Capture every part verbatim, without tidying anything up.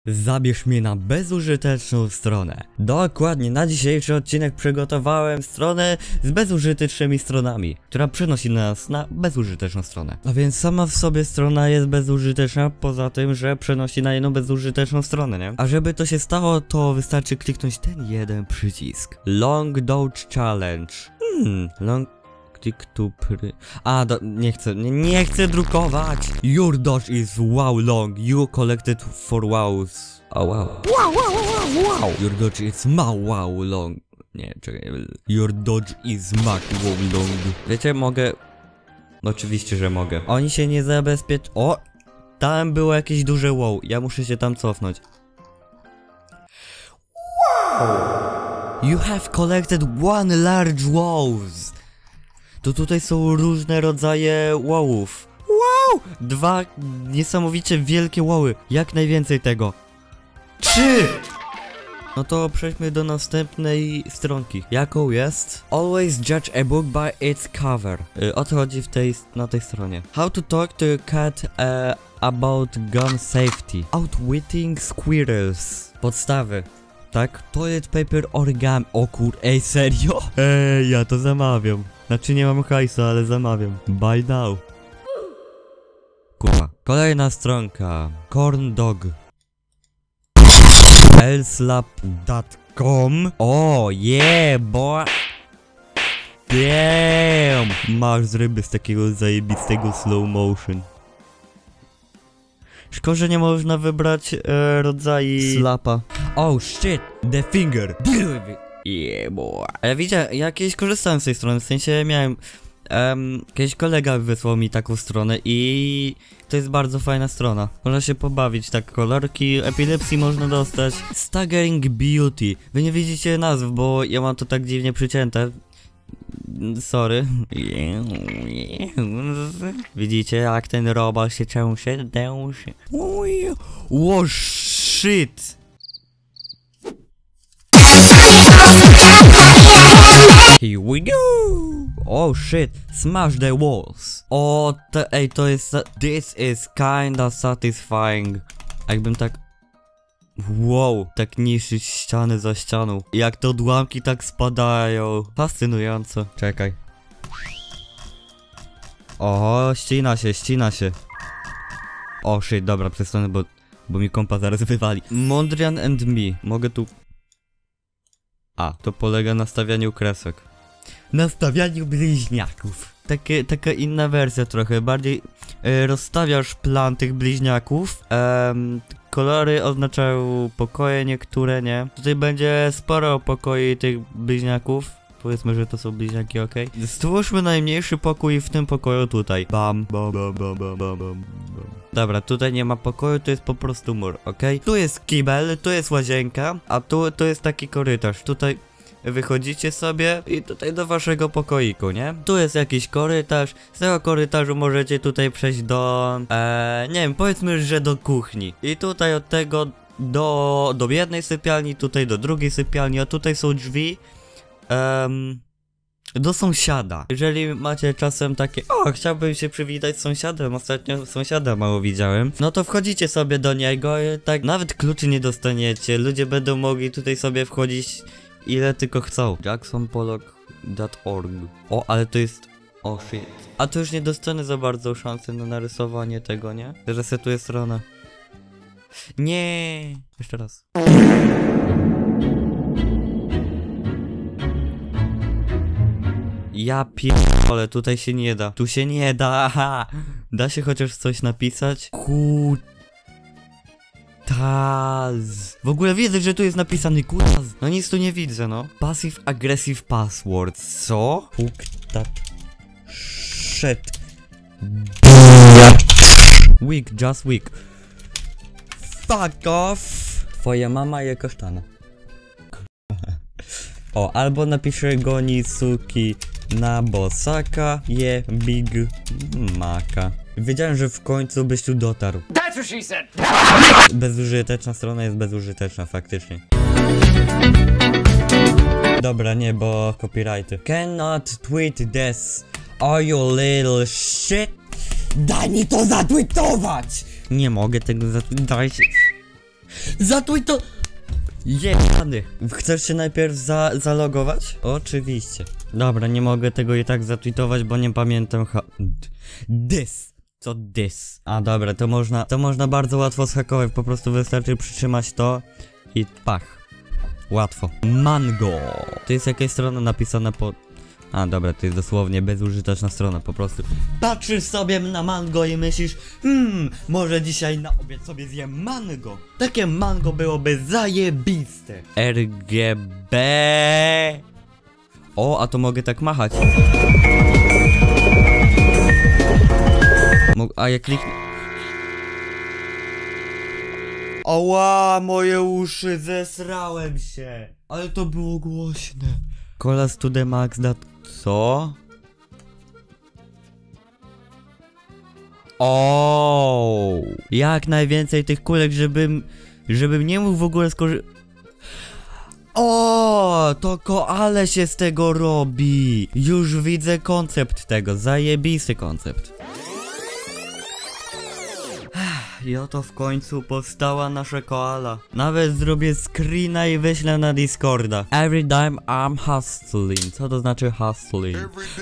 Zabierz mnie na bezużyteczną stronę. Dokładnie, na dzisiejszy odcinek przygotowałem stronę z bezużytecznymi stronami, która przenosi nas na bezużyteczną stronę. A więc sama w sobie strona jest bezużyteczna, poza tym, że przenosi na jedną bezużyteczną stronę, nie? A żeby to się stało, to wystarczy kliknąć ten jeden przycisk. Long Dodge Challenge. Hmm, long... Click to pry... A, do, nie chcę, nie, nie chcę drukować! Your dodge is wow long, you collected for wows. Oh wow. Wow, wow, wow, wow! Your dodge is ma wow long. Nie, czekaj. Your dodge is ma wow long. Wiecie, mogę... Oczywiście, że mogę. Oni się nie zabezpiecz... O! Tam było jakieś duże wow, ja muszę się tam cofnąć. Wow! You have collected one large wows. To tutaj są różne rodzaje wowów. Wow! Dwa niesamowicie wielkie woły. Jak najwięcej tego. Trzy! No to przejdźmy do następnej stronki. Jaką jest? Always judge a book by its cover. Yy, o co chodzi w tej, na tej stronie? How to talk to a cat uh, about gun safety. Outwitting squirrels. Podstawy. Tak? Toilet paper origami. O kur... Ej, serio? Ej, ja to zamawiam. Znaczy nie mam hajsu, ale zamawiam. Buy now. Kurwa. Kolejna stronka. Corn dog. elslap dot com. O, yeah, boy. Damn. Masz z ryby z takiego zajebistego slow motion. Szkoda, że nie można wybrać e, rodzaju slapa. Oh shit, the finger. Deal with it. Yeah, boy. Ale widzicie, ja kiedyś korzystałem z tej strony, w sensie miałem... Um, kiedyś kolega wysłał mi taką stronę i... To jest bardzo fajna strona. Można się pobawić, tak, kolorki epilepsji można dostać. Staggering Beauty. Wy nie widzicie nazw, bo ja mam to tak dziwnie przycięte. Sorry. Widzicie, jak ten robot się częszy? Dęszy. Oh shit! Here we go! Oh shit, smash the walls. O, to, ej, to jest... This is kinda satisfying. Jakbym tak... Wow, tak niszczyć ściany za ścianą. Jak te odłamki tak spadają. Fascynujące. Czekaj. Oho, ścina się, ścina się. O shit, dobra, przestanę, bo... Bo mi kompa zaraz wywali. Mondrian and me. Mogę tu... A, to polega na stawianiu kresek. Na stawianiu bliźniaków. Takie, taka inna wersja trochę, bardziej e, rozstawiasz plan tych bliźniaków. E, kolory oznaczają pokoje niektóre, nie? Tutaj będzie sporo pokoi tych bliźniaków. Powiedzmy, że to są bliźniaki, ok? Stwórzmy najmniejszy pokój w tym pokoju tutaj. Bam, bam, bam, bam, bam, bam, bam. Dobra, tutaj nie ma pokoju, to jest po prostu mur, ok? Tu jest kibel, tu jest łazienka, a tu, tu jest taki korytarz. Tutaj wychodzicie sobie i tutaj do waszego pokoiku, nie? Tu jest jakiś korytarz, z tego korytarzu możecie tutaj przejść do... E, nie wiem, powiedzmy, że do kuchni. I tutaj od tego do, do jednej sypialni, tutaj do drugiej sypialni, a tutaj są drzwi. Um, do sąsiada. Jeżeli macie czasem takie, o, chciałbym się przywitać z sąsiadem, ostatnio sąsiada mało widziałem, no to wchodzicie sobie do niego i tak nawet kluczy nie dostaniecie, ludzie będą mogli tutaj sobie wchodzić ile tylko chcą. jackson pollock dot org. O, ale to jest... O shit. A to już nie dostanę za bardzo szansy na narysowanie tego, nie? Resetuję stronę. Nie. Jeszcze raz. Ja pierdolę, tutaj się nie da. Tu się nie da. Aha. Da się chociaż coś napisać? Kut... Taz. W ogóle widzę, że tu jest napisany kutaz. No nic tu nie widzę, no. Passive aggressive password. Co? Hook that shit. Weak, just weak. Fuck off. Twoja mama je kasztana. O, albo napiszę goni suki na bosaka je Big Maka. Wiedziałem, że w końcu byś tu dotarł. That's what she said. Bezużyteczna strona jest bezużyteczna, faktycznie. Dobra, nie, bo copyrighty. Cannot tweet this. Are you little shit? Daj mi to zatweetować! Nie mogę tego zatweetować. Zatuj to! Jebany! Chcesz się najpierw za zalogować? Oczywiście. Dobra, nie mogę tego i tak zatweetować, bo nie pamiętam ha... This! Co this? A dobra, to można, to można bardzo łatwo zhakować, po prostu wystarczy przytrzymać to i pach. Łatwo. Mango! To jest jakaś strona napisana po... A dobra, to jest dosłownie bezużyteczna strona, po prostu patrzysz sobie na mango i myślisz, hmm, może dzisiaj na obiad sobie zjem mango. Takie mango byłoby zajebiste. R G B. O, a to mogę tak machać. Mo a jak kliknę... Oła, moje uszy, zesrałem się. Ale to było głośne. Colas to the max that... Co? O, jak najwięcej tych kulek, żebym... Żebym nie mógł w ogóle skorzystać... O, to koale się z tego robi. Już widzę koncept tego, zajebisty koncept. I oto w końcu powstała nasza koala. Nawet zrobię screena i wyślę na Discorda. Every day I'm hustling. Co to znaczy hustling?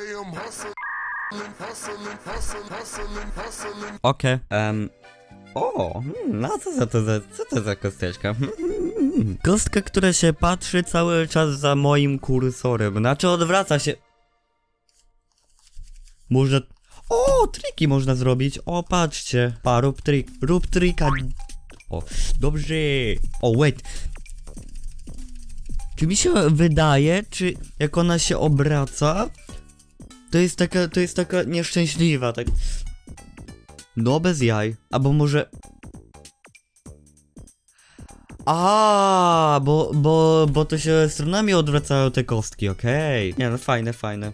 Okej. Okay. Um. O, hmm, no co za to za, co to za kosteczka? Kostka, która się patrzy cały czas za moim kursorem. Znaczy odwraca się. Może... O, triki można zrobić. O, patrzcie. Pa, rób trik. Rób trika. O, dobrze. O, wait. Czy mi się wydaje, czy jak ona się obraca, to jest taka, to jest taka nieszczęśliwa, tak. No, bez jaj. Albo może... A, bo, bo, bo to się stronami odwracają te kostki, okej. Okay. Nie no, fajne, fajne.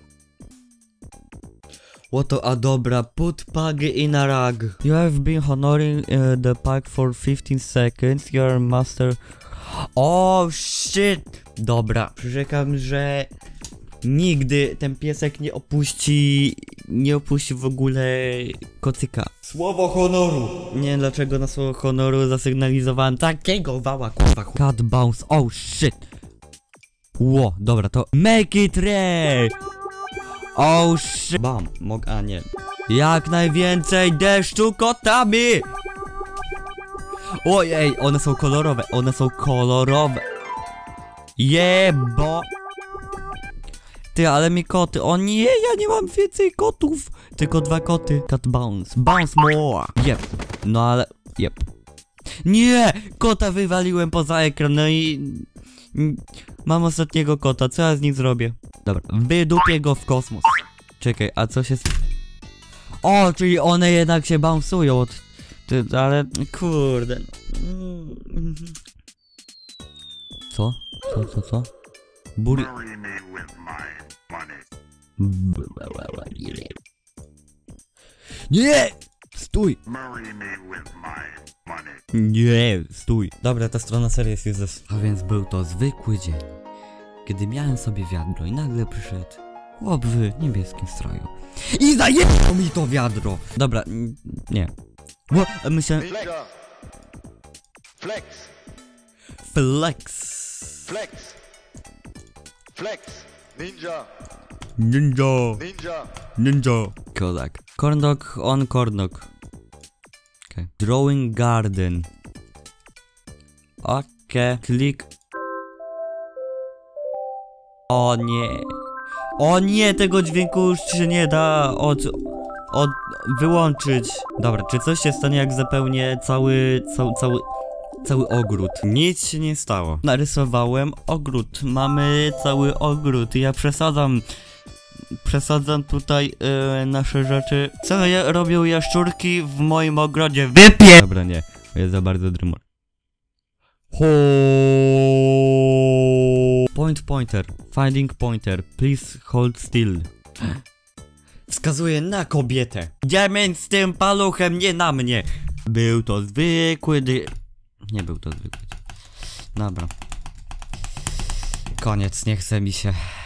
Oto, a dobra, put pug in a rug. You have been honoring uh, the pug for fifteen seconds, you are master... Oh shit! Dobra, przyrzekam, że nigdy ten piesek nie opuści, nie opuści w ogóle kocyka. Słowo honoru! Nie wiem dlaczego na słowo honoru zasygnalizowałem takiego wała, kurwa. Cat bounce, oh shit! Ło, dobra, to make it rain! Oh shit! Bam, mog, a nie. Jak najwięcej deszczu kotami! Ojej, one są kolorowe, one są kolorowe. Jebo! Ty, ale mi koty, o nie, ja nie mam więcej kotów. Tylko dwa koty. Cat bounce, bounce more. Jep, no ale, jep. Nie, kota wywaliłem poza ekran, no i... Mam ostatniego kota, co ja z nim zrobię? Dobra, wydupię go w kosmos. Czekaj, a co się... O, czyli one jednak się bounce'ują od... Ty, ale... Kurde... Co? Co, co, co? Buri... Nie! Stój! Nie, stój. Dobra, ta strona serii jest już... A więc był to zwykły dzień, kiedy miałem sobie wiadro i nagle przyszedł chłop w niebieskim stroju i zajebał mi to wiadro! Dobra, nie. Bo myślałem... Flex! Flex! Flex! Flex! Ninja! Ninja! Ninja! Ninja! Kodak. Corndog on corndog. Okay. Drawing garden. Okay. Klik. O nie. O nie, tego dźwięku już się nie da od... od... wyłączyć. Dobra, czy coś się stanie jak zapełnię cały... cały... cały... cały ogród? Nic się nie stało. Narysowałem ogród. Mamy cały ogród. Ja przesadzam... Przesadzam tutaj yy, nasze rzeczy. Co ja, robią jaszczurki w moim ogrodzie? Wypie... Dobra, nie. To jest za bardzo drymor. Ho. Point pointer. Finding pointer. Please hold still. Wskazuje na kobietę. Idziemy z tym paluchem, nie na mnie. Był to zwykły dy... Nie był to zwykły. Dobra. Koniec, nie chce mi się.